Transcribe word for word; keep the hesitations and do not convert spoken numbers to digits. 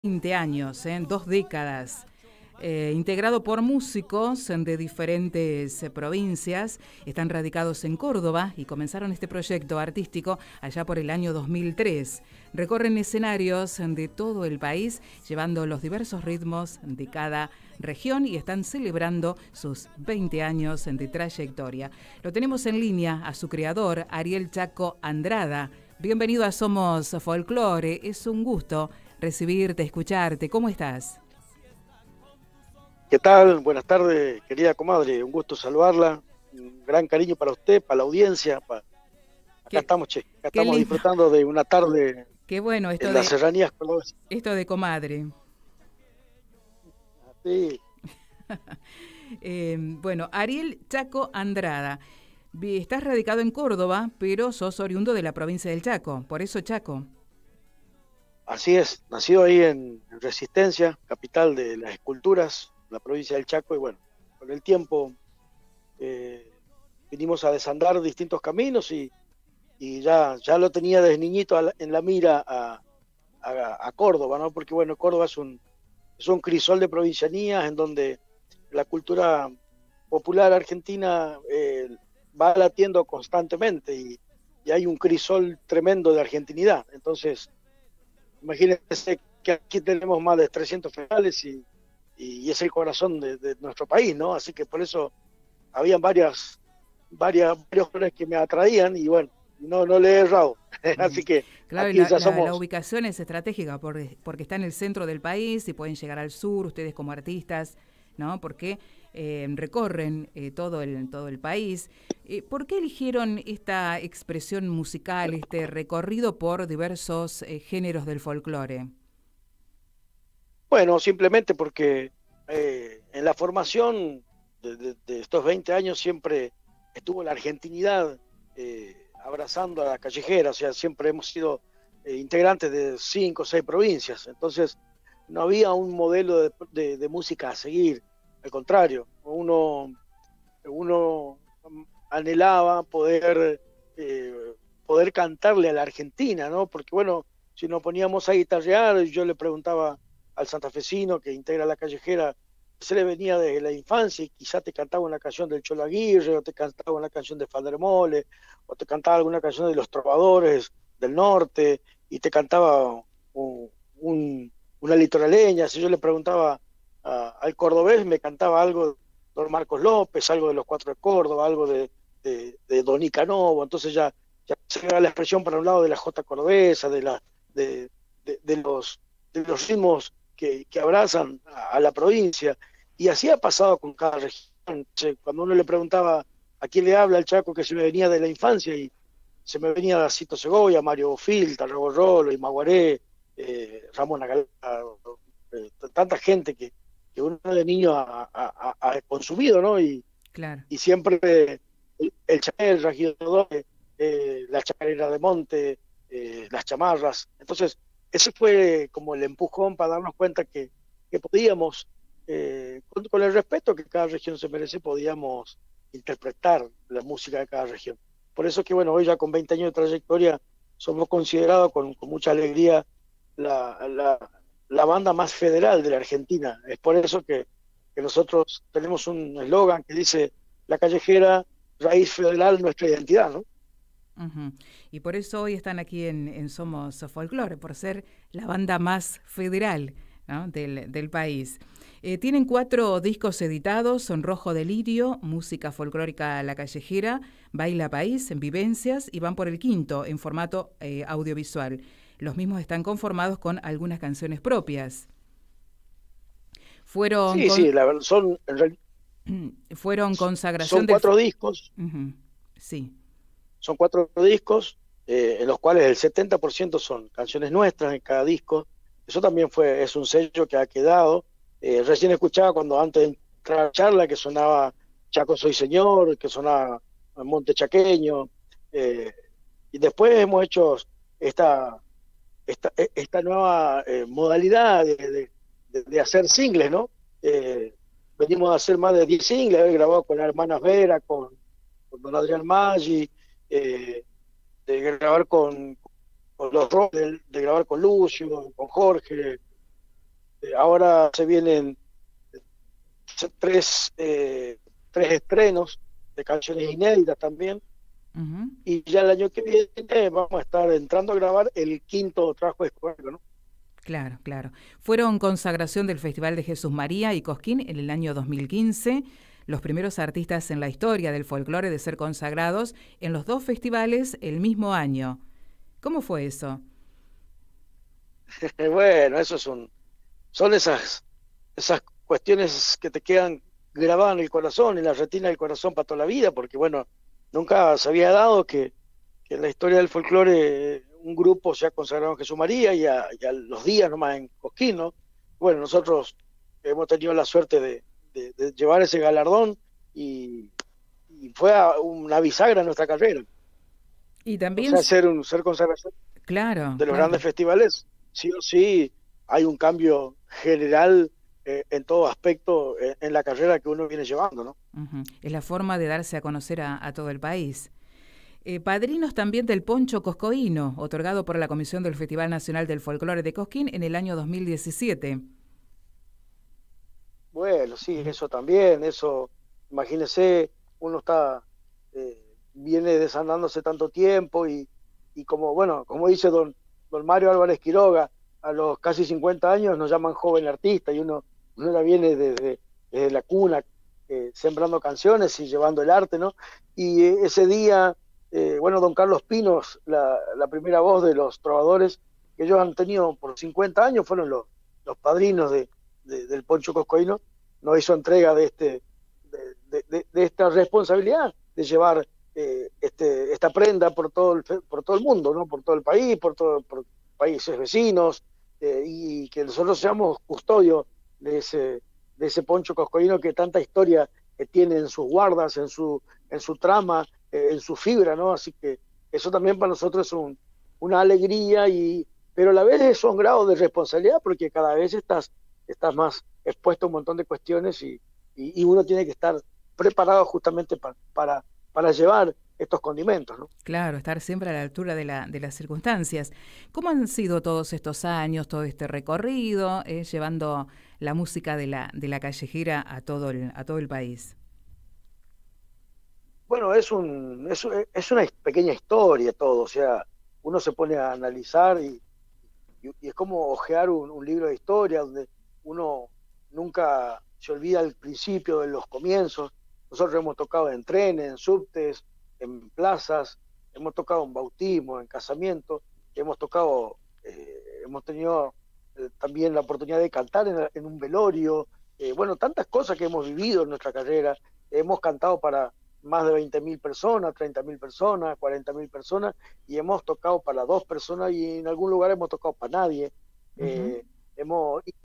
veinte años, en dos décadas, eh, integrado por músicos de diferentes eh, provincias. Están radicados en Córdoba y comenzaron este proyecto artístico allá por el año dos mil tres. Recorren escenarios de todo el país, llevando los diversos ritmos de cada región y están celebrando sus veinte años de trayectoria. Lo tenemos en línea a su creador, Ariel Chaco Andrada. Bienvenido a Somos Folclore, es un gusto recibirte, escucharte. ¿Cómo estás? ¿Qué tal? Buenas tardes, querida comadre. Un gusto saludarla. Un gran cariño para usted, para la audiencia. Para... Acá Qué, estamos, che. Acá qué estamos lindo. disfrutando de una tarde Qué bueno esto en las de serranías cordobesas. esto de comadre. Sí. eh, bueno, Ariel Chaco Andrada. Estás radicado en Córdoba, pero sos oriundo de la provincia del Chaco. Por eso Chaco. Así es. Nacido ahí en Resistencia, capital de las esculturas, la provincia del Chaco. Y bueno, con el tiempo eh, vinimos a desandar distintos caminos y, y ya, ya lo tenía desde niñito a la, en la mira a, a, a Córdoba, ¿no? Porque bueno, Córdoba es un, es un crisol de provincianías en donde la cultura popular argentina eh, va latiendo constantemente y, y hay un crisol tremendo de argentinidad. Entonces, imagínense que aquí tenemos más de trescientos festivales y, y es el corazón de, de nuestro país, ¿no? Así que por eso habían varias, varias, varios colores que me atraían y bueno, no, no le he errado. Así que Claro, y aquí la, ya la, la somos... ubicación es estratégica por, porque está en el centro del país y pueden llegar al sur, ustedes como artistas, ¿no? Porque eh, recorren eh, todo, el, todo el país. Eh, ¿Por qué eligieron esta expresión musical, este recorrido por diversos eh, géneros del folclore? Bueno, simplemente porque eh, en la formación de, de, de estos veinte años siempre estuvo la argentinidad eh, abrazando a la callejera, o sea, siempre hemos sido eh, integrantes de cinco o seis provincias, entonces no había un modelo de, de, de música a seguir, al contrario, uno, uno anhelaba poder, eh, poder cantarle a la Argentina, ¿no? Porque bueno, si nos poníamos a guitarrear, yo le preguntaba al santafesino que integra la callejera, se le venía desde la infancia y quizá te cantaba una canción del Cholo Aguirre, o te cantaba una canción de Fader Mole, o te cantaba alguna canción de los trovadores del norte, y te cantaba un, un, una litoraleña. Si yo le preguntaba a, al cordobés, me cantaba algo de Don Marcos López, algo de los Cuatro de Córdoba, algo de, de, de Don Icanovo, entonces ya, ya se da la expresión para un lado de la jota cordobesa, de, la, de, de, de los, de los ritmos que, que abrazan a, a la provincia, y así ha pasado con cada región. Cuando uno le preguntaba a quién le habla el Chaco, que se me venía de la infancia, y se me venía Cito Segovia, Mario Bofil, Tarrego Rolo, Imaguaré, eh, Ramón Agalá, eh, tanta gente que, que uno de niño ha, ha, ha consumido, ¿no? Y, Claro. y siempre el, el chacal, el regidor, eh, la chacarera de monte, eh, las chamarras. Entonces, ese fue como el empujón para darnos cuenta que, que podíamos, eh, con, con el respeto que cada región se merece, podíamos interpretar la música de cada región. Por eso que, bueno, hoy ya con veinte años de trayectoria, somos considerados con, con mucha alegría la, la, la banda más federal de la Argentina. Es por eso que, que nosotros tenemos un eslogan que dice: la callejera, raíz federal, nuestra identidad, ¿no? Uh-huh. Y por eso hoy están aquí en, en Somos Folclore, por ser la banda más federal, ¿no? del, del país. Eh, tienen cuatro discos editados: Son Rojo Delirio, Música Folclórica La Callejera, Baila País, en Vivencias, y van por el quinto en formato eh, audiovisual. Los mismos están conformados con algunas canciones propias. Fueron Sí, con, sí, la verdad, son, en realidad, fueron consagración son del... cuatro discos, Uh-huh. Sí. son cuatro discos, eh, en los cuales el setenta por ciento son canciones nuestras en cada disco. Eso también fue, es un sello que ha quedado. Eh, recién escuchaba cuando antes de entrar a la charla que sonaba Chaco Soy Señor, que sonaba Monte Chaqueño, eh, y después hemos hecho esta, esta, esta nueva eh, modalidad de, de, de, de hacer singles, ¿no? Eh, venimos a hacer más de diez singles, he grabado con las hermanas Vera, con, con don Adrián Maggi, eh, de grabar con, con los Rock, de, de grabar con Lucio, con Jorge, Eh, ahora se vienen tres, eh, tres estrenos de canciones inéditas también, Ujú. y ya el año que viene vamos a estar entrando a grabar el quinto trabajo discográfico, ¿no? Claro, claro. Fueron consagración del Festival de Jesús María y Cosquín en el año dos mil quince, los primeros artistas en la historia del folclore de ser consagrados en los dos festivales el mismo año. ¿Cómo fue eso? Bueno, eso es un, son esas, esas cuestiones que te quedan grabadas en el corazón, en la retina del corazón para toda la vida, porque bueno, nunca se había dado que, que en la historia del folclore eh, un grupo se ha consagrado en Jesús María y a, y a los días nomás en Cosquín, ¿no? Bueno, nosotros hemos tenido la suerte de, de- de llevar ese galardón y, y fue a- una bisagra en nuestra carrera. Y O también, sea, s- ser un ser consagración claro, de los grandes claro. festivales, sí o sí hay un cambio general eh, en todo aspecto eh, en la carrera que uno viene llevando, ¿no? Ujú. Es la forma de darse a conocer a, a todo el país. Eh, padrinos también del Poncho Coscoíno, otorgado por la Comisión del Festival Nacional del Folclore de Cosquín en el año dos mil diecisiete. Bueno, sí, eso también, eso, imagínese, uno está, eh, viene desandándose tanto tiempo y, y como, bueno, como dice don, don Mario Álvarez Quiroga, a los casi cincuenta años nos llaman joven artista y uno, uno ya viene desde, desde la cuna eh, sembrando canciones y llevando el arte, ¿no? Y eh, ese día, eh, bueno, don Carlos Pinos, la, la primera voz de los trovadores que ellos han tenido por cincuenta años, fueron los, los padrinos de, de- del Poncho Coscoíno, nos hizo entrega de, este, de, de, de esta responsabilidad de llevar eh, este, esta prenda por todo, el, por todo el mundo, ¿no? Por todo el país, por, todo, por países vecinos, eh, y que nosotros seamos custodios de ese, de ese Poncho Coscoíno que tanta historia que tiene en sus guardas, en su, en su trama, eh, en su fibra, ¿no? Así que eso también para nosotros es un, una alegría, y, pero a la vez es un grado de responsabilidad porque cada vez estás, estás más expuesto a un montón de cuestiones y, y, y uno tiene que estar preparado justamente pa, para, para llevar estos condimentos, ¿no? Claro, estar siempre a la altura de, la, de las circunstancias. ¿Cómo han sido todos estos años, todo este recorrido, eh, llevando la música de la, de la callejera a todo el, a todo el país? Bueno, es, un, es, es una pequeña historia todo, o sea, uno se pone a analizar y, y, y es como hojear un, un libro de historia donde uno nunca se olvida el principio de los comienzos. Nosotros hemos tocado en trenes, en subtes, en plazas, hemos tocado en bautismo, en casamiento, hemos tocado, eh, hemos tenido eh, también la oportunidad de cantar en, en un velorio, eh, bueno, tantas cosas que hemos vivido en nuestra carrera. Hemos cantado para más de veinte mil personas, treinta mil personas, cuarenta mil personas, y hemos tocado para dos personas y en algún lugar hemos tocado para nadie. Ujú. Eh, hemos,